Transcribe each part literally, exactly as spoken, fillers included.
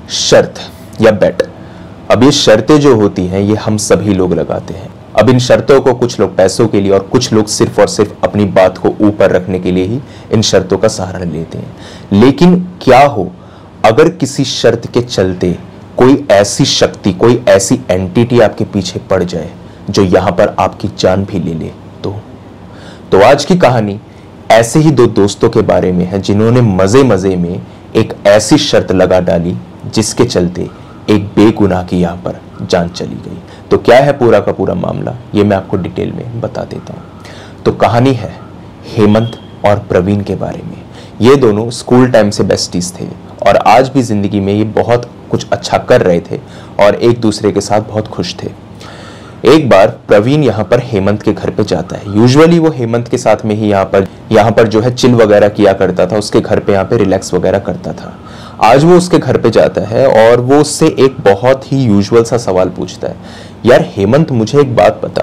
शर्त या बेट। अब ये शर्तें जो होती हैं ये हम सभी लोग लगाते हैं। अब इन शर्तों को कुछ लोग पैसों के लिए और कुछ लोग सिर्फ और सिर्फ अपनी बात को ऊपर रखने के लिए ही इन शर्तों का सहारा लेते हैं। लेकिन क्या हो अगर किसी शर्त के चलते कोई ऐसी शक्ति, कोई ऐसी एंटिटी आपके पीछे पड़ जाए जो यहां पर आपकी जान भी ले ले तो तो आज की कहानी ऐसे ही दो दोस्तों के बारे में है जिन्होंने मजे मजे में एक ऐसी शर्त लगा डाली जिसके चलते एक बेगुनाह की यहां पर जान चली गई। तो क्या है पूरा का पूरा मामला, ये मैं आपको डिटेल में बता देता हूं। तो कहानी है हेमंत और प्रवीण के बारे में। ये दोनों स्कूल टाइम से बेस्टीज थे और आज भी जिंदगी में ये बहुत कुछ अच्छा कर रहे थे और एक दूसरे के साथ बहुत खुश थे। एक बार प्रवीण यहाँ पर हेमंत के घर पे जाता है। यूजुअली वो हेमंत के साथ में ही यहाँ पर यहाँ पर जो है चिल वगैरह किया करता था, उसके घर पे यहाँ पे रिलैक्स वगैरह करता था। आज वो उसके घर पे जाता है और वो उससे एक बहुत ही यूजुअल सा सवाल पूछता है, यार हेमंत मुझे एक बात बता,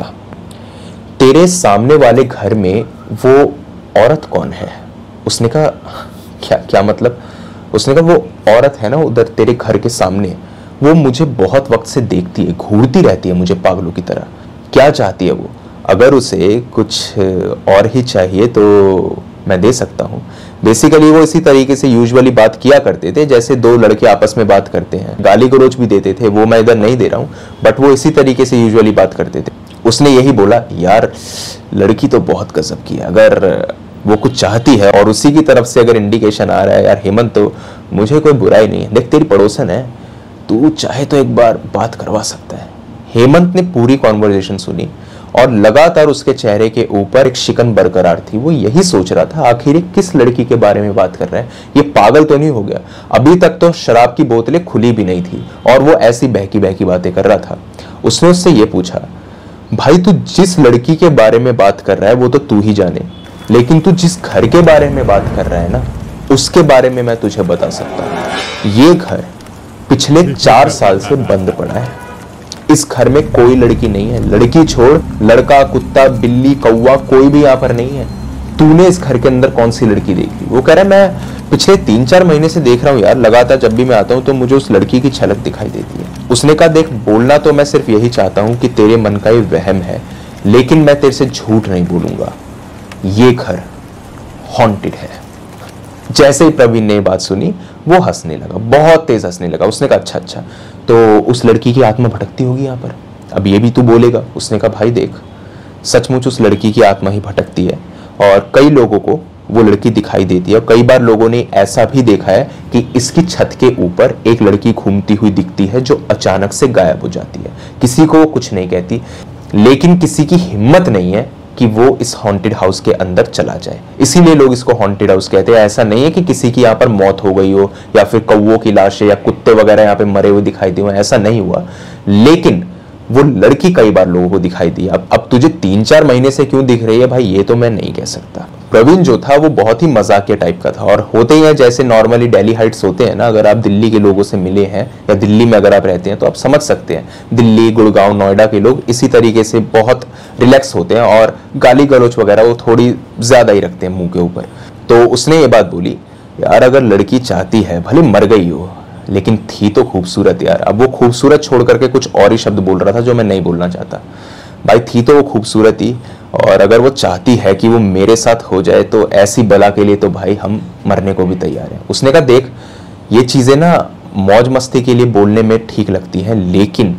तेरे सामने वाले घर में वो औरत कौन है? उसने कहा क्या क्या मतलब? उसने कहा वो औरत है ना उधर तेरे घर के सामने, वो मुझे बहुत वक्त से देखती है, घूरती रहती है मुझे पागलों की तरह। क्या चाहती है वो? अगर उसे कुछ और ही चाहिए तो मैं दे सकता हूँ। बेसिकली वो इसी तरीके से यूजुअली बात किया करते थे जैसे दो लड़के आपस में बात करते हैं। गाली गलौज भी देते थे, वो मैं इधर नहीं दे रहा हूँ, बट वो इसी तरीके से यूजुअली बात करते थे। उसने यही बोला, यार लड़की तो बहुत गजब की है, अगर वो कुछ चाहती है और उसी की तरफ से अगर इंडिकेशन आ रहा है, यार हेमंत तो मुझे कोई बुराई नहीं है, देख तेरी पड़ोसन है, तू चाहे तो एक बार बात करवा सकता है। हेमंत ने पूरी कॉन्वर्सेशन सुनी और लगातार उसके चेहरे के ऊपर एक शिकन बरकरार थी। वो यही सोच रहा था आखिर ये किस लड़की के बारे में बात कर रहा है, ये पागल तो नहीं हो गया? अभी तक तो शराब की बोतलें खुली भी नहीं थी और वो ऐसी बहकी बहकी बातें कर रहा था। उसने उससे ये पूछा, भाई तू जिस लड़की के बारे में बात कर रहा है वो तो तू ही जाने, लेकिन तू जिस घर के बारे में बात कर रहा है ना, उसके बारे में मैं तुझे बता सकता हूँ। ये घर पिछले चार साल से बंद पड़ा है। इस घर में कोई लड़की नहीं है, लड़की छोड़ लड़का, कुत्ता, बिल्ली, कौवा कोई भी यहाँ पर नहीं है। तूने इस घर के अंदर कौन सी लड़की देखी? वो कह रहा है मैं पिछले तीन चार महीने से देख रहा हूँ यार, लगातार जब भी मैं आता हूँ तो मुझे उस लड़की की झलक दिखाई देती है। उसने कहा देख, बोलना तो मैं सिर्फ यही चाहता हूँ कि तेरे मन का ये वहम है, लेकिन मैं तेरे से झूठ नहीं बोलूंगा, ये घर हॉन्टेड है। जैसे ही प्रवीण ने बात सुनी वो हंसने लगा, बहुत तेज हंसने लगा। उसने कहा अच्छा अच्छा, तो उस लड़की की आत्मा भटकती होगी यहाँ पर, अब ये भी तू बोलेगा? उसने कहा भाई देख, सचमुच उस लड़की की आत्मा ही भटकती है और कई लोगों को वो लड़की दिखाई देती है और कई बार लोगों ने ऐसा भी देखा है कि इसकी छत के ऊपर एक लड़की घूमती हुई दिखती है जो अचानक से गायब हो जाती है। किसी को वो कुछ नहीं कहती, लेकिन किसी की हिम्मत नहीं है कि वो इस हॉन्टेड हाउस के अंदर चला जाए, इसीलिए लोग इसको हॉन्टेड हाउस कहते हैं। ऐसा नहीं है कि किसी की यहाँ पर मौत हो गई हो या फिर कौवों की लाशें या कुत्ते वगैरह यहाँ पे मरे हुए दिखाई दिए हो, ऐसा नहीं हुआ, लेकिन वो लड़की कई बार लोगों को दिखाई दी। अब अब तुझे तीन चार महीने से क्यों दिख रही है भाई, ये तो मैं नहीं कह सकता। प्रवीण जो था वो बहुत ही मजाकिया टाइप का था और होते ही है जैसे नॉर्मली दिल्ली हाइट्स होते हैं ना, अगर आप दिल्ली के लोगों से मिले हैं या दिल्ली में अगर आप रहते हैं तो आप समझ सकते हैं, दिल्ली, गुड़गांव, नोएडा के लोग इसी तरीके से बहुत रिलैक्स होते हैं और गाली गलौच वगैरह वो थोड़ी ज्यादा ही रखते हैं मुंह के ऊपर। तो उसने ये बात बोली, यार अगर लड़की चाहती है, भले मर गई हो, लेकिन थी तो खूबसूरत यार। अब वो खूबसूरत छोड़ करके कुछ और ही शब्द बोल रहा था जो मैं नहीं बोलना चाहता। भाई थी तो वो खूबसूरत ही, और अगर वो चाहती है कि वो मेरे साथ हो जाए तो ऐसी बला के लिए तो भाई हम मरने को भी तैयार हैं। उसने कहा देख, ये चीजें ना मौज मस्ती के लिए बोलने में ठीक लगती हैं, लेकिन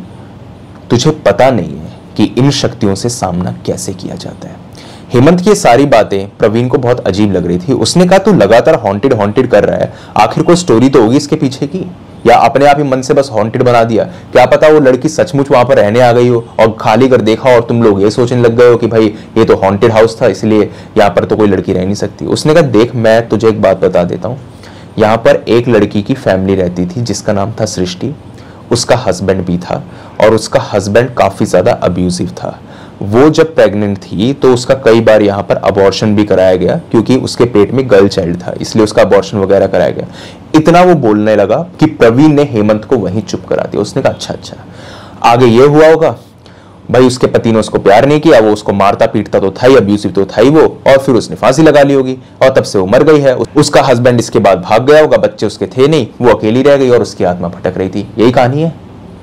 तुझे पता नहीं है कि इन शक्तियों से सामना कैसे किया जाता है। हेमंत की सारी बातें प्रवीण को बहुत अजीब लग रही थी। उसने कहा तू लगातार हॉन्टेड हॉन्टेड कर रहा है, आखिर कोई स्टोरी तो होगी इसके पीछे की, या अपने आप ही मन से बस हॉन्टेड बना दिया? क्या पता वो लड़की सचमुच वहां पर रहने आ गई हो और खाली कर देखा और तुम लोग ये सोचने लग गए हो कि भाई ये तो हॉन्टेड हाउस था इसलिए यहाँ पर तो कोई लड़की रह नहीं सकती। उसने कहा देख, मैं तुझे एक बात बता देता हूँ, यहाँ पर एक लड़की की फैमिली रहती थी जिसका नाम था सृष्टि। उसका हस्बैंड भी था और उसका हस्बैंड काफी ज्यादा अब्यूजिव था। वो जब प्रेग्नेंट थी तो उसका कई बार यहाँ पर अबॉर्शन भी कराया गया, क्योंकि उसके पेट में गर्ल चाइल्ड था, इसलिए उसका अबॉर्शन वगैरह कराया गया। इतना वो बोलने लगा कि प्रवीण ने हेमंत को वहीं चुप करा दिया। उसने कहा अच्छा अच्छा, आगे ये हुआ होगा। भाई उसके पति ने उसको प्यार नहीं किया, वो उसको मारता पीटता तो था ही, अब्यूसिव तो था ही वो, और फिर उसने फांसी लगा ली होगी और तब से वो मर गई है। उसका हस्बैंड इसके बाद भाग गया होगा, बच्चे उसके थे नहीं, वो अकेली रह गई और उसकी आत्मा भटक रही थी। यही कहानी है।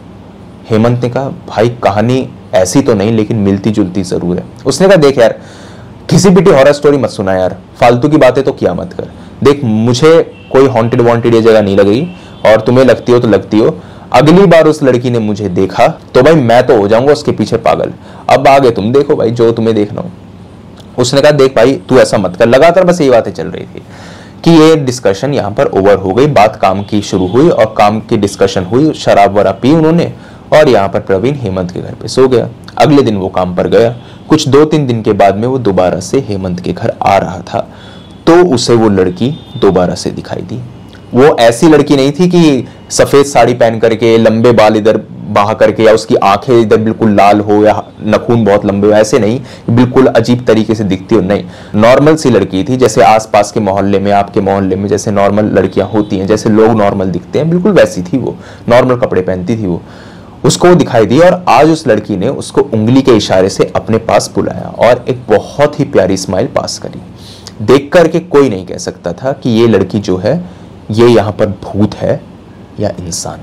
हेमंत ने कहा भाई कहानी ऐसी तो नहीं लेकिन मिलती जुलती जरूर है। उसने कहा देख यार किसी पिटी हॉरर स्टोरी मत सुना यार, फालतू की बातें तो किया मत कर। देख मुझे कोई हॉन्टेड वॉन्टेड ये जगह नहीं लगी और तुम्हें लगती हो तो लगती हो। अगली बार उस लड़की ने मुझे देखा तो भाई मैं तो हो जाऊंगा उसके पीछे पागल। अब आगे तुम देखो भाई जो तुम्हें देखना हो। उसने कहा देख भाई तू ऐसा मत कर। लगातार बस ये बातें चल रही थी कि ये डिस्कशन यहाँ पर ओवर हो गई, बात काम की शुरू हुई और काम की डिस्कशन हुई, शराब वराब पी उन्होंने और यहाँ पर प्रवीण हेमंत के घर पे सो गया। अगले दिन वो काम पर गया। कुछ दो तीन दिन के बाद में वो दोबारा से हेमंत के घर आ रहा था तो उसे वो लड़की दोबारा से दिखाई दी। वो ऐसी लड़की नहीं थी कि सफेद साड़ी पहन करके, लंबे बाल इधर बहा करके, या उसकी आंखें इधर बिल्कुल लाल हो या नखून बहुत लंबे हो, ऐसे नहीं, बिल्कुल अजीब तरीके से दिखती हो, नहीं। नॉर्मल सी लड़की थी, जैसे आसपास के मोहल्ले में, आपके मोहल्ले में जैसे नॉर्मल लड़कियां होती हैं, जैसे लोग नॉर्मल दिखते हैं, बिल्कुल वैसी थी वो। नॉर्मल कपड़े पहनती थी वो। उसको दिखाई दी और आज उस लड़की ने उसको उंगली के इशारे से अपने पास बुलाया और एक बहुत ही प्यारी स्माइल पास करी। देख करके कोई नहीं कह सकता था कि ये लड़की जो है ये यहाँ पर भूत है या इंसान।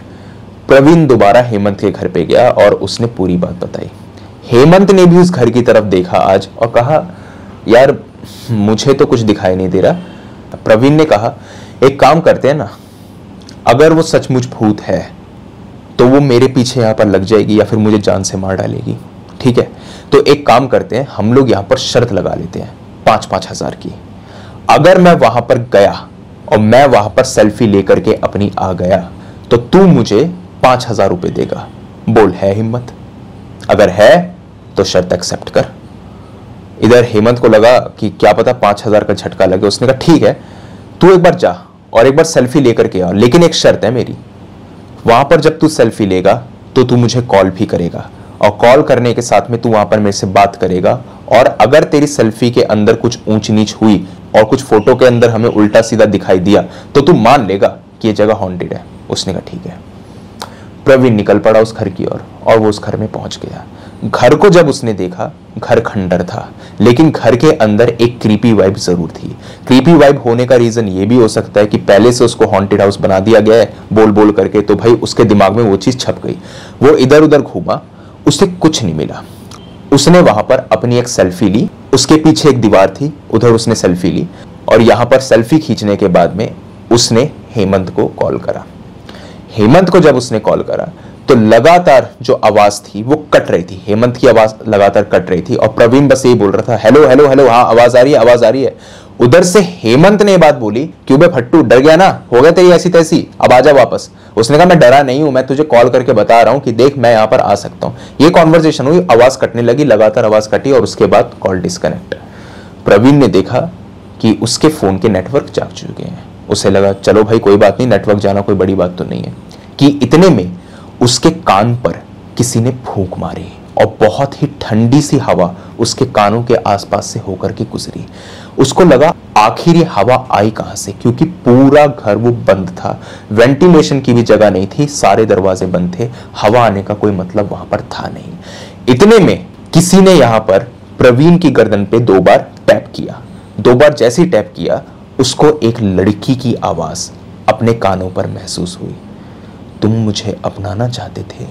प्रवीण दोबारा हेमंत के घर पे गया और उसने पूरी बात बताई। हेमंत ने भी उस घर की तरफ देखा आज और कहा यार मुझे तो कुछ दिखाई नहीं दे रहा। प्रवीण ने कहा एक काम करते हैं ना, अगर वो सचमुच भूत है तो वो मेरे पीछे यहाँ पर लग जाएगी या फिर मुझे जान से मार डालेगी, ठीक है? तो एक काम करते हैं, हम लोग यहाँ पर शर्त लगा लेते हैं पांच पांच हजार की। अगर मैं वहां पर गया और मैं वहां पर सेल्फी लेकर के अपनी आ गया तो तू मुझे पांच हजार रुपए देगा। बोल है हिम्मत? अगर है तो शर्त एक्सेप्ट कर। इधर हेमंत को लगा कि क्या पता पांच हजार का झटका लगे। उसने कहा ठीक है, तू एक बार जा और एक बार सेल्फी लेकर के आ, लेकिन एक शर्त है मेरी, वहां पर जब तू सेल्फी लेगा तो तू मुझे कॉल भी करेगा और कॉल करने के साथ में तू वहां पर मेरे से बात करेगा और अगर तेरी सेल्फी के अंदर कुछ ऊंच नीच हुई और कुछ फोटो के अंदर हमें उल्टा सीधा दिखाई दिया तो तू मान लेगा कि ये जगह हॉन्टेड है। उसने कहा ठीक है। प्रवीण निकल पड़ा उस घर की ओर और, और वो उस घर में पहुंच गया। घर को जब उसने देखा, घर खंडर था लेकिन घर के अंदर एक क्रीपी वाइब जरूर थी। क्रीपी वाइब होने का रीजन ये भी हो सकता है कि पहले से उसको हॉन्टेड हाउस बना दिया गया है बोल बोल करके, तो भाई उसके दिमाग में वो चीज छप गई। वो इधर उधर घूमा, उसे कुछ नहीं मिला। उसने वहां पर अपनी एक सेल्फी ली, उसके पीछे एक दीवार थी, उधर उसने सेल्फी ली और यहां पर सेल्फी खींचने के बाद में उसने हेमंत को कॉल करा। हेमंत को जब उसने कॉल करा तो लगातार जो आवाज थी वो कट रही थी। हेमंत की आवाज लगातार कट रही थी और प्रवीण बस यही बोल रहा था हेलो हेलो हेलो, हाँ आवाज आ रही है आवाज आ रही है। उधर से हेमंत ने बात बोली, क्यों बे फट्टू, डर गया ना, हो गया तेरी ऐसी तैसी, अब आजा वापस। उसने कहा मैं डरा नहीं हूं, मैं तुझे कॉल करके बता रहा हूं कि देख मैं यहां पर आ सकता हूं। ये कॉन्वर्सेशन हुई, आवाज कटने लगी, लगातार आवाज कटी और उसके बाद कॉल डिस्कनेक्ट। प्रवीण ने देखा कि उसके फोन के नेटवर्क जाग चुके हैं। उसे लगा चलो भाई कोई बात नहीं, नेटवर्क जाना कोई बड़ी बात तो नहीं है, कि इतने में उसके कान पर किसी ने फूंक मारी और बहुत ही ठंडी सी हवा उसके कानों के आसपास से होकर के गुजरी। उसको लगा आखिर ये हवा आई कहां से, क्योंकि पूरा घर वो बंद था, वेंटिलेशन की भी जगह नहीं थी, सारे दरवाजे बंद थे, हवा आने का कोई मतलब वहां पर था नहीं। इतने में किसी ने यहां पर प्रवीण की गर्दन पे दो बार टैप किया। दो बार जैसे ही टैप किया उसको एक लड़की की आवाज अपने कानों पर महसूस हुई। तुम मुझे अपनाना चाहते थे,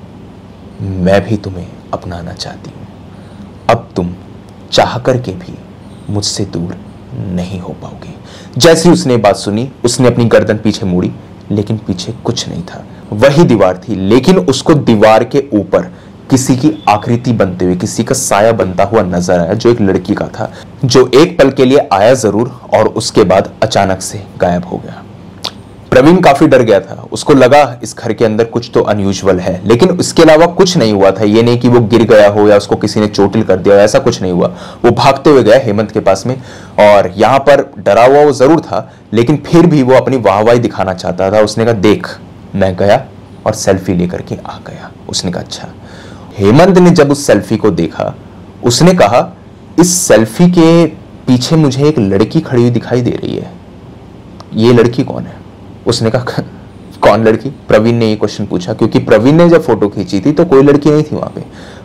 मैं भी तुम्हें अपनाना चाहती हूं, अब तुम चाह करके भी मुझसे दूर नहीं हो पाओगे। जैसी उसने बात सुनी उसने अपनी गर्दन पीछे मोड़ी, लेकिन पीछे कुछ नहीं था, वही दीवार थी, लेकिन उसको दीवार के ऊपर किसी की आकृति बनते हुए, किसी का साया बनता हुआ नजर आया, जो एक लड़की का था, जो एक पल के लिए आया जरूर और उसके बाद अचानक से गायब हो गया। प्रवीण काफी डर गया था, उसको लगा इस घर के अंदर कुछ तो अनयूजुअल है, लेकिन उसके अलावा कुछ नहीं हुआ था। ये नहीं कि वो गिर गया हो या उसको किसी ने चोटिल कर दिया, ऐसा कुछ नहीं हुआ। वो भागते हुए गया हेमंत के पास में और यहां पर डरा हुआ वो जरूर था, लेकिन फिर भी वो अपनी वाहवाही दिखाना चाहता था। उसने कहा देख मैं गया और सेल्फी लेकर के आ गया। उसने कहा अच्छा। हेमंत ने जब उस सेल्फी को देखा उसने कहा इस सेल्फी के पीछे मुझे एक लड़की खड़ी हुई दिखाई दे रही है, ये लड़की कौन है? उसने कहा कौन लड़की? प्रवीण ने ये क्वेश्चन पूछा, क्योंकि प्रवीण ने जब फोटो खींची थी तो कोई लड़की नहीं थी वहां पे।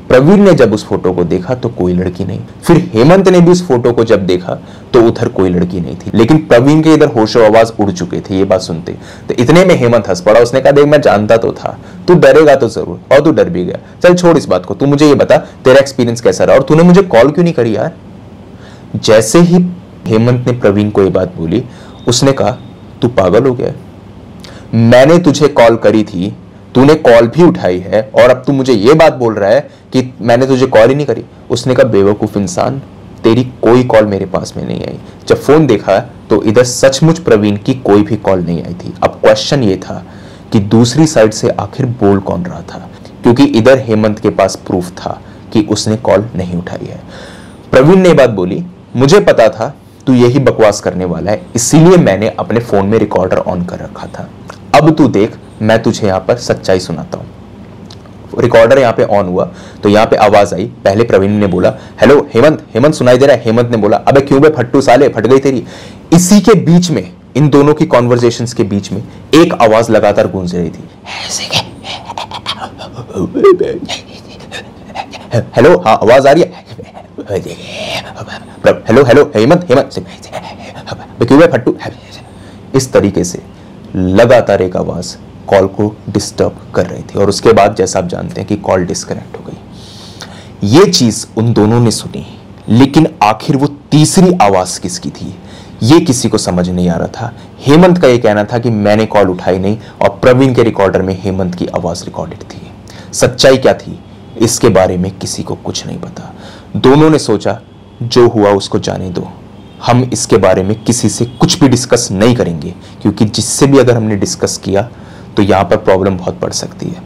प्रवीण ने जब उस फोटो को देखा तो कोई लड़की नहीं। फिर हेमंत ने भी उस फोटो को जब देखा तो उधर कोई लड़की नहीं थी, लेकिन प्रवीण के इधर होशो आवाज उड़ चुके थे ये बात सुनते। तो इतने में हेमंत हंस पड़ा। उसने कहा, देख मैं जानता तो था तू डरेगा तो जरूर, और तू डर भी गया। चल छोड़ इस बात को, तू मुझे ये बता तेरा एक्सपीरियंस कैसा रहा और तूने मुझे कॉल क्यों नहीं करी यार। जैसे ही हेमंत ने प्रवीण को ये बात बोली, उसने कहा, तू पागल हो गया, मैंने तुझे कॉल करी थी, तूने कॉल भी उठाई है और अब तू मुझे ये बात बोल रहा है कि मैंने तुझे कॉल ही नहीं करी। उसने कहा, बेवकूफ इंसान, तेरी कोई कॉल मेरे पास में नहीं आई। जब फोन देखा तो इधर सचमुच प्रवीण की कोई भी कॉल नहीं आई थी। अब क्वेश्चन ये था कि दूसरी साइड से आखिर बोल कौन रहा था, क्योंकि इधर हेमंत के पास प्रूफ था कि उसने कॉल नहीं उठाई है। प्रवीण ने बात बोली, मुझे पता था तू यही बकवास करने वाला है, इसीलिए मैंने अपने फोन में रिकॉर्डर ऑन कर रखा था। अब तू देख, मैं तुझे यहां पर सच्चाई सुनाता हूं। रिकॉर्डर यहां पे ऑन हुआ तो यहां पे आवाज आई। पहले प्रवीण ने बोला, हेलो हेमंत, हेमंत सुनाई दे रहा है? हेमंत ने बोला, अबे क्यों बे फट्टू साले, फट गई तेरी। इसी के बीच में, इन दोनों की कॉन्वर्जेशंस के बीच में एक आवाज लगातार गूंज रही थी, हेलो, हाँ आवाज आ रही है, हेलो हेलो हेमंत, हेमंत क्यों बे फट्टू। इस तरीके से लगातार एक आवाज कॉल को डिस्टर्ब कर रही थी और उसके बाद जैसा आप जानते हैं कि कॉल डिस्कनेक्ट हो गई। ये चीज उन दोनों ने सुनी, लेकिन आखिर वो तीसरी आवाज किसकी थी ये किसी को समझ नहीं आ रहा था। हेमंत का ये कहना था कि मैंने कॉल उठाई नहीं और प्रवीण के रिकॉर्डर में हेमंत की आवाज रिकॉर्डेड थी। सच्चाई क्या थी इसके बारे में किसी को कुछ नहीं पता। दोनों ने सोचा जो हुआ उसको जाने दो, हम इसके बारे में किसी से कुछ भी डिस्कस नहीं करेंगे, क्योंकि जिससे भी अगर हमने डिस्कस किया तो यहां पर प्रॉब्लम बहुत बढ़ सकती है।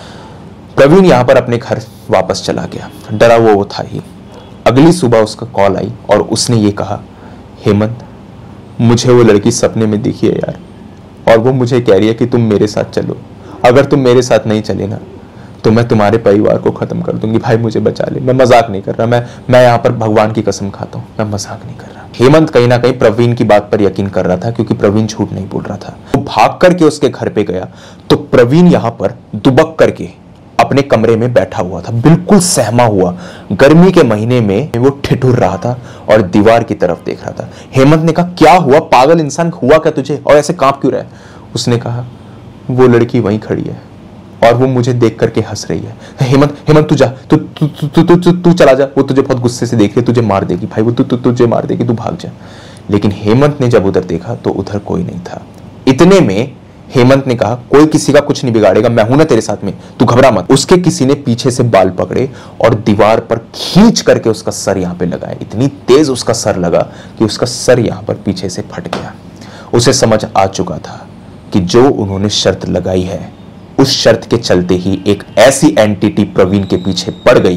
प्रवीण यहां पर अपने घर वापस चला गया, डरा वो वो था ही। अगली सुबह उसका कॉल आई और उसने ये कहा, हेमंत मुझे वो लड़की सपने में दिखी है यार, और वो मुझे कह रही है कि तुम मेरे साथ चलो, अगर तुम मेरे साथ नहीं चले ना तो मैं तुम्हारे परिवार को खत्म कर दूंगी, भाई मुझे बचा ले। मैं मजाक नहीं कर रहा, मैं मैं यहाँ पर भगवान की कसम खाता हूँ, मैं मजाक नहीं कर रहा। हेमंत कहीं ना कहीं प्रवीण की बात पर यकीन कर रहा था, क्योंकि प्रवीण झूठ नहीं बोल रहा था। वो भाग करके उसके घर पे गया तो प्रवीण यहाँ पर दुबक करके अपने कमरे में बैठा हुआ था, बिल्कुल सहमा हुआ। गर्मी के महीने में वो ठिठुर रहा था और दीवार की तरफ देख रहा था। हेमंत ने कहा, क्या हुआ पागल इंसान, हुआ क्या तुझे और ऐसे कांप क्यों रहा है? उसने कहा, वो लड़की वहीं खड़ी है और वो मुझे देख करके हंस रही है। हेमंत हेमंत तू जा, तू तू तू तू तू तू चला जा, वो तुझे बहुत गुस्से से देख रही है, तुझे मार देगी भाई, वो तू तु, तुझे मार देगी, तू भाग जा। लेकिन हेमंत ने जब उधर देखा तो उधर कोई नहीं था। इतने में हेमंत ने कहा, कोई किसी का कुछ नहीं बिगाड़ेगा, मैं हूं ना तेरे साथ में, तू घबरा मत। उसके किसी ने पीछे से बाल पकड़े और दीवार पर खींच करके उसका सर यहां पे लगाया। इतनी तेज उसका सर लगा कि उसका सर यहां पर पीछे से फट गया। उसे समझ आ चुका था कि जो उन्होंने शर्त लगाई है उस शर्त के चलते ही एक ऐसी एंटिटी प्रवीण के पीछे पड़ गई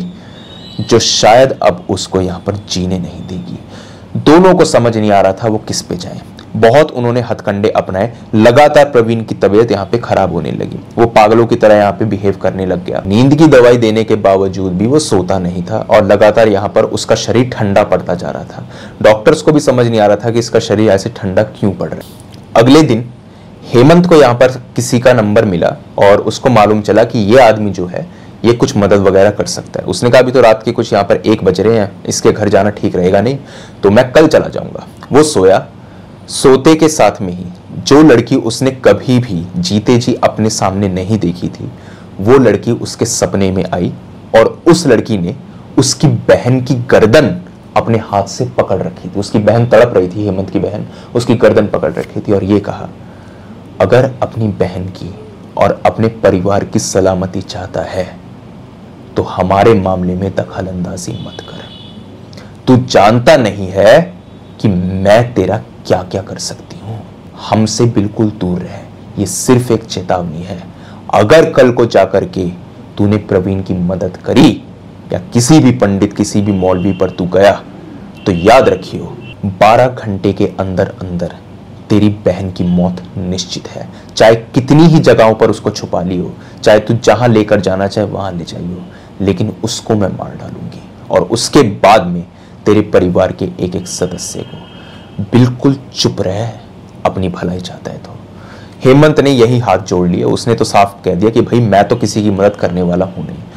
जो शायद अब उसको यहां पर जीने नहीं देगी। दोनों को समझ नहीं आ रहा था वो किस पे जाए। बहुत उन्होंने हथकंडे अपनाए, लगातार प्रवीण की तबीयत यहाँ पे खराब होने लगी। वो पागलों की तरह यहाँ पे बिहेव करने लग गया। नींद की दवाई देने के बावजूद भी वो सोता नहीं था और लगातार यहाँ पर उसका शरीर ठंडा पड़ता जा रहा था। डॉक्टर्स को भी समझ नहीं आ रहा था कि इसका शरीर ऐसे ठंडा क्यों पड़ रहा है। अगले दिन हेमंत को यहाँ पर किसी का नंबर मिला और उसको मालूम चला कि ये आदमी जो है ये कुछ मदद वगैरह कर सकता है। उसने कहा, अभी तो रात के कुछ यहाँ पर एक बज रहे हैं, इसके घर जाना ठीक रहेगा नहीं, तो मैं कल चला जाऊंगा। वो सोया। सोते के साथ में ही जो लड़की उसने कभी भी जीते जी अपने सामने नहीं देखी थी वो लड़की उसके सपने में आई और उस लड़की ने उसकी बहन की गर्दन अपने हाथ से पकड़ रखी थी। उसकी बहन तड़प रही थी, हेमंत की बहन उसकी गर्दन पकड़ रखी थी और ये कहा, अगर अपनी बहन की और अपने परिवार की सलामती चाहता है तो हमारे मामले में दखल अंदाजी मत कर। तू जानता नहीं है कि मैं तेरा क्या क्या कर सकती हूं, हमसे बिल्कुल दूर रह। ये सिर्फ एक चेतावनी है। अगर कल को जाकर के तूने प्रवीण की मदद करी या किसी भी पंडित किसी भी मौलवी पर तू गया तो याद रखियो बारह घंटे के अंदर अंदर तेरी बहन की मौत निश्चित है। चाहे कितनी ही जगहों पर उसको छुपा ली हो, चाहे तू जहां लेकर जाना चाहे वहां ले जाइयो, लेकिन उसको मैं मार डालूंगी और उसके बाद में तेरे परिवार के एक एक सदस्य को। बिल्कुल चुप रह, अपनी भलाई चाहता है तो। हेमंत ने यही हाथ जोड़ लिए। उसने तो साफ कह दिया कि भाई मैं तो किसी की मदद करने वाला हूं नहीं।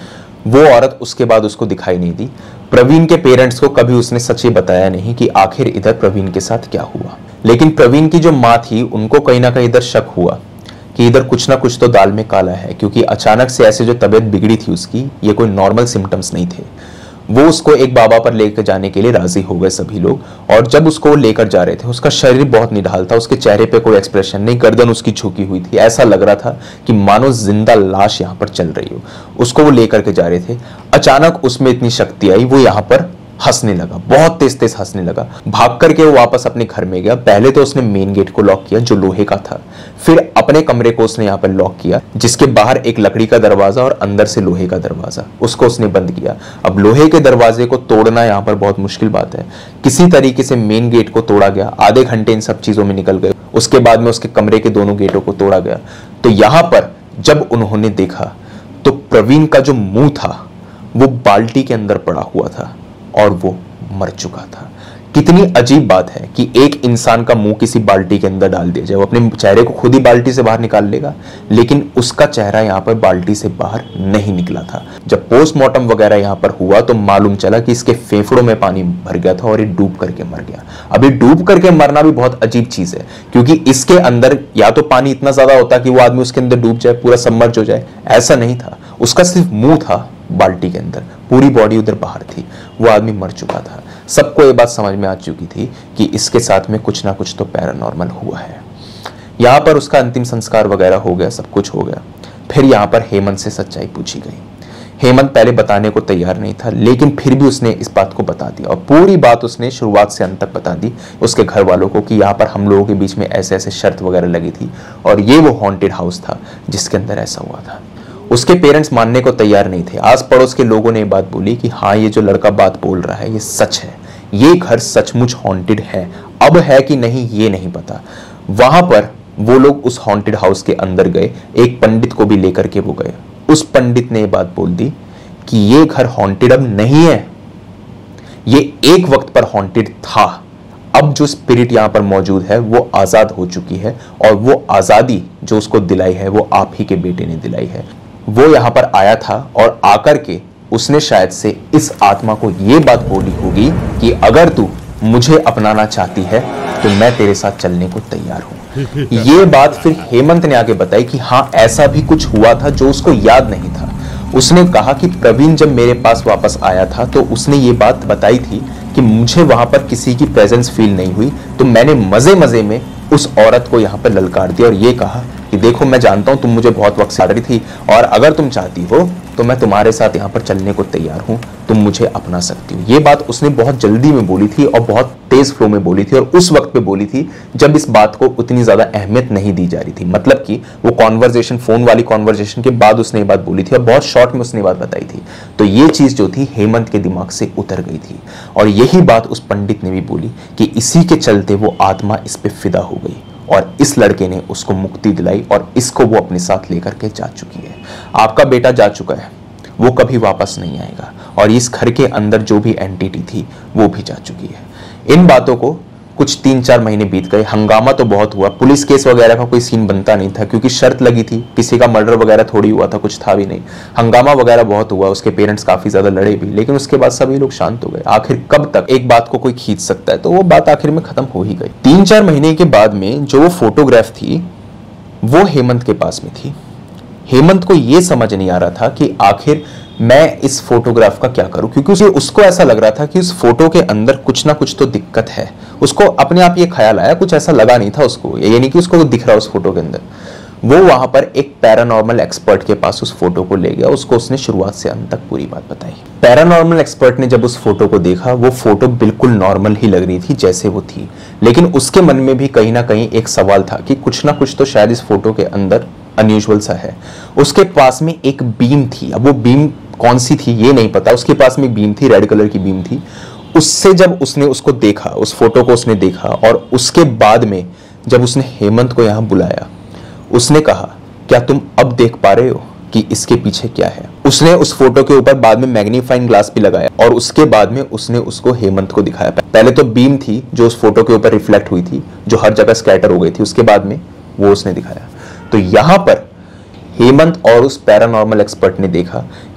वो औरत उसके बाद उसको दिखाई नहीं दी। प्रवीण के पेरेंट्स को कभी उसने सच ही बताया नहीं कि आखिर इधर प्रवीण के साथ क्या हुआ। लेकिन प्रवीण की जो माँ थी उनको कहीं ना कहीं इधर शक हुआ कि इधर कुछ ना कुछ तो दाल में काला है, क्योंकि अचानक से ऐसे जो तबीयत बिगड़ी थी उसकी, ये कोई नॉर्मल सिम्टम्स नहीं थे। वो उसको एक बाबा पर लेकर जाने के लिए राजी हो गए सभी लोग। और जब उसको लेकर जा रहे थे, उसका शरीर बहुत निढाल था, उसके चेहरे पे कोई एक्सप्रेशन नहीं, गर्दन उसकी झुकी हुई थी, ऐसा लग रहा था कि मानो जिंदा लाश यहाँ पर चल रही हो। उसको वो लेकर के जा रहे थे। अचानक उसमें इतनी शक्ति आई, वो यहाँ पर हंसने लगा, बहुत तेज तेज हंसने लगा। भाग करके वो वापस अपने घर में गया। पहले तो उसने मेन गेट को लॉक किया जो लोहे का था, फिर अपने कमरे को उसने यहाँ पर लॉक किया जिसके बाहर एक लकड़ी का दरवाजा और अंदर से लोहे का दरवाजा, उसको उसने बंद किया। अब लोहे के दरवाजे को तोड़ना यहाँ पर बहुत मुश्किल बात है। किसी तरीके से मेन गेट को तोड़ा गया। आधे घंटे इन सब चीजों में निकल गए। उसके बाद में उसके कमरे के दोनों गेटों को तोड़ा गया। तो यहाँ पर जब उन्होंने देखा तो प्रवीण का जो मुंह था वो बाल्टी के अंदर पड़ा हुआ था और वो मर चुका था। कितनी अजीब बात है कि एक इंसान का मुंह किसी बाल्टी के अंदर डाल दिया जाए। वो अपने चेहरे को खुद ही बाल्टी से बाहर निकाल लेगा, लेकिन उसका चेहरा यहाँ पर बाल्टी से बाहर नहीं निकला था। जब पोस्टमार्टम वगैरह यहाँ पर हुआ तो मालूम चला कि इसके फेफड़ों में पानी भर गया था और ये डूब करके मर गया। अभी डूब करके मरना भी बहुत अजीब चीज है, क्योंकि इसके अंदर या तो पानी इतना ज्यादा होता कि वो आदमी उसके अंदर डूब जाए, पूरा सबमर्ज हो जाए, ऐसा नहीं था। उसका सिर्फ मुंह था बाल्टी के अंदर, पूरी बॉडी उधर बाहर थी। वो आदमी मर चुका था। सबको ये बात समझ में आ चुकी थी कि इसके साथ में कुछ ना कुछ तो पैरानॉर्मल हुआ है। यहाँ पर उसका अंतिम संस्कार वगैरह हो गया, सब कुछ हो गया। फिर यहाँ पर हेमंत से सच्चाई पूछी गई। हेमंत पहले बताने को तैयार नहीं था, लेकिन फिर भी उसने इस बात को बता दिया और पूरी बात उसने शुरुआत से अंत तक बता दी उसके घर वालों को कि यहाँ पर हम लोगों के बीच में ऐसे ऐसे शर्त वगैरह लगी थी और ये वो हॉन्टेड हाउस था जिसके अंदर ऐसा हुआ था। उसके पेरेंट्स मानने को तैयार नहीं थे। आस पड़ोस के लोगों ने बात बोली कि हाँ, ये जो लड़का बात बोल रहा है ये सच है, ये घर सचमुच हॉन्टेड है। अब है कि नहीं ये नहीं पता। वहां पर वो लोग उस हॉन्टेड हाउस के अंदर गए, एक पंडित को भी लेकर के वो गए। उस पंडित ने ये बात बोल दी कि ये घर हॉन्टेड अब नहीं है, ये एक वक्त पर हॉन्टेड था। अब जो स्पिरिट यहां पर मौजूद है वो आजाद हो चुकी है और वो आजादी जो उसको दिलाई है वो आप ही के बेटे ने दिलाई है। वो यहां पर आया था और आकर के उसने शायद से इस आत्मा को ये बात बोली होगी कि अगर तू मुझे अपनाना चाहती है तो मैं तेरे साथ चलने को तैयार हूं। ये बात फिर हेमंत ने आगे बताई कि हाँ, ऐसा भी कुछ हुआ था जो उसको याद नहीं था। उसने कहा कि प्रवीण जब मेरे पास वापस आया था तो उसने ये बात बताई थी कि मुझे वहां पर किसी की प्रेजेंस फील नहीं हुई, तो मैंने मजे मजे में उस औरत को यहाँ पर ललकार दिया और ये कहा कि देखो, मैं जानता हूं तुम मुझे बहुत वक्त से आ रही थी और अगर तुम चाहती हो तो मैं तुम्हारे साथ यहाँ पर चलने को तैयार हूं, तुम मुझे अपना सकती हो। ये बात उसने बहुत जल्दी में बोली थी और बहुत तेज फ्लो में बोली थी और उस वक्त पे बोली थी जब इस बात को उतनी ज्यादा अहमियत नहीं दी जा रही थी। मतलब कि वो कॉन्वर्जेशन, फोन वाली कॉन्वर्जेशन के बाद उसने ये बात बोली थी और बहुत शॉर्ट में उसने बात बताई थी। तो ये चीज जो थी हेमंत के दिमाग से उतर गई थी और यही बात उस पंडित ने भी बोली कि इसी के चलते वो आत्मा इस पे फिदा हो गई और इस लड़के ने उसको मुक्ति दिलाई और इसको वो अपने साथ लेकर के जा चुकी है। आपका बेटा जा चुका है, वो कभी वापस नहीं आएगा और इस घर के अंदर जो भी एंटिटी थी वो भी जा चुकी है। इन बातों को कुछ तीन चार महीने बीत गए। हंगामा तो बहुत हुआ, पुलिस केस वगैरह का कोई सीन बनता नहीं था क्योंकि शर्त लगी थी, किसी का मर्डर वगैरह थोड़ी हुआ था, कुछ था भी नहीं। हंगामा वगैरह बहुत हुआ, उसके पेरेंट्स काफी ज्यादा लड़े भी, लेकिन उसके बाद सभी लोग शांत हो गए। आखिर कब तक एक बात को कोई खींच सकता है, तो वो बात आखिर में खत्म हो ही गई। तीन चार महीने के बाद में जो वो फोटोग्राफ थी वो हेमंत के पास में थी। हेमंत को ये समझ नहीं आ रहा था कि आखिर मैं इस फोटोग्राफ का क्या करूं, क्योंकि उसे उसको ऐसा लग रहा था कि उस फोटो के अंदर कुछ ना कुछ तो दिक्कत है। उसको अपने आप ये ख्याल आया, कुछ ऐसा लगा नहीं था उसको, ये नहीं कि उसको दिख रहा उस फोटो के अंदर। वो वहां पर एक पैरानॉर्मल एक्सपर्ट के पास उस फोटो को ले गया, उसको उसने शुरुआत से अंत तक पूरी बात बताई। पैरानॉर्मल एक्सपर्ट ने जब उस फोटो को देखा, वो फोटो बिल्कुल नॉर्मल ही लग रही थी जैसे वो थी, लेकिन उसके मन में भी कहीं ना कहीं एक सवाल था कि कुछ ना कुछ तो शायद इस फोटो के अंदर अनयूजुअल सा है। उसके पास में एक बीम थी, अब वो बीम कौन सी थी ये नहीं पता, उसके पास में बीम थी, रेड कलर की बीम थी। उससे जब उसने उसको देखा, उस फोटो को उसने देखा और उसके बाद में जब उसने हेमंत को यहां बुलाया, उसने कहा क्या तुम अब देख पा रहे हो कि इसके पीछे क्या है। उसने उस फोटो के ऊपर बाद में मैग्नीफाइंग ग्लास भी लगाया और उसके बाद में उसने उसको हेमंत को दिखाया। पहले तो बीम थी जो उस फोटो के ऊपर रिफ्लेक्ट हुई थी, जो हर जगह स्कैटर हो गई थी, उसके बाद में वो उसने दिखाया। तो यहां पर हेमंत और उस पैरानॉर्मल एक्सपर्ट ने देखा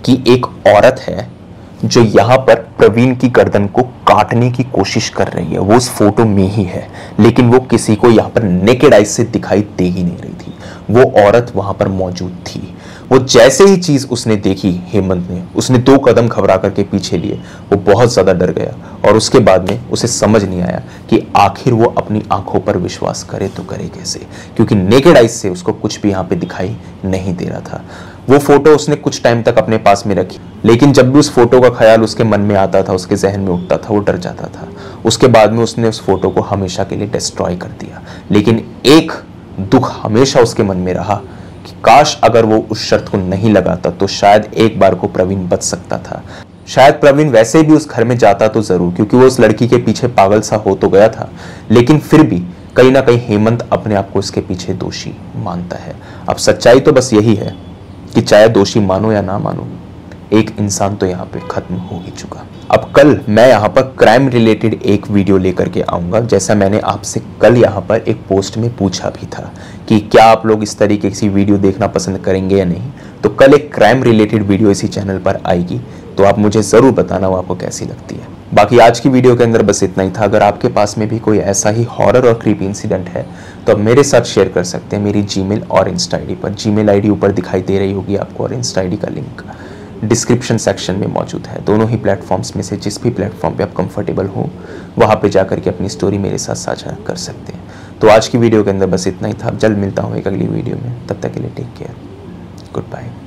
कि एक औरत है जो यहां पर प्रवीण की गर्दन को काटने की कोशिश कर रही है। वो उस फोटो में ही है, लेकिन वो किसी को यहां पर नेकेड आइज से दिखाई दे ही नहीं रही थी। वो औरत वहां पर मौजूद थी। वो जैसे ही चीज उसने देखी, हेमंत ने, उसने दो कदम घबरा करके पीछे लिए। वो बहुत ज्यादा डर गया और उसके बाद में उसे समझ नहीं आया कि आखिर वो अपनी आंखों पर विश्वास करे तो करे कैसे, क्योंकि नेकेड आइज से उसको कुछ भी यहाँ पे दिखाई नहीं दे रहा था। वो फोटो उसने कुछ टाइम तक अपने पास में रखी, लेकिन जब भी उस फोटो का ख्याल उसके मन में आता था, उसके जहन में उठता था, वो डर जाता था। उसके बाद में उसने उस फोटो को हमेशा के लिए डिस्ट्रॉय कर दिया। लेकिन एक दुख हमेशा उसके मन में रहा कि काश अगर वो उस शर्त को नहीं लगाता तो शायद एक बार को प्रवीण बच सकता था। शायद प्रवीण वैसे भी उस घर में जाता तो जरूर, क्योंकि वो उस लड़की के पीछे पागल सा हो तो गया था, लेकिन फिर भी कहीं ना कहीं हेमंत अपने आप को इसके पीछे दोषी मानता है। अब सच्चाई तो बस यही है कि चाहे दोषी मानो या ना मानो, एक इंसान तो यहाँ पे खत्म हो ही चुका। अब कल मैं यहाँ पर क्राइम रिलेटेड एक वीडियो लेकर के आऊँगा, जैसा मैंने आपसे कल यहाँ पर एक पोस्ट में पूछा भी था कि क्या आप लोग इस तरीके की वीडियो देखना पसंद करेंगे या नहीं। तो कल एक क्राइम रिलेटेड वीडियो इसी चैनल पर आएगी, तो आप मुझे ज़रूर बताना वो आपको कैसी लगती है। बाकी आज की वीडियो के अंदर बस इतना ही था। अगर आपके पास में भी कोई ऐसा ही हॉरर और क्रीपी इंसिडेंट है तो आप मेरे साथ शेयर कर सकते हैं मेरी जीमेल और इंस्टा आईडी पर। जीमेल आईडी ऊपर दिखाई दे रही होगी आपको और इंस्टा आईडी का लिंक डिस्क्रिप्शन सेक्शन में मौजूद है। दोनों ही प्लेटफॉर्म्स में से जिस भी प्लेटफॉर्म पे आप कंफर्टेबल हो वहाँ पे जा करके अपनी स्टोरी मेरे साथ साझा कर सकते हैं। तो आज की वीडियो के अंदर बस इतना ही था। जल्द मिलता हूँ एक अगली वीडियो में, तब तक के लिए टेक केयर, गुड बाय।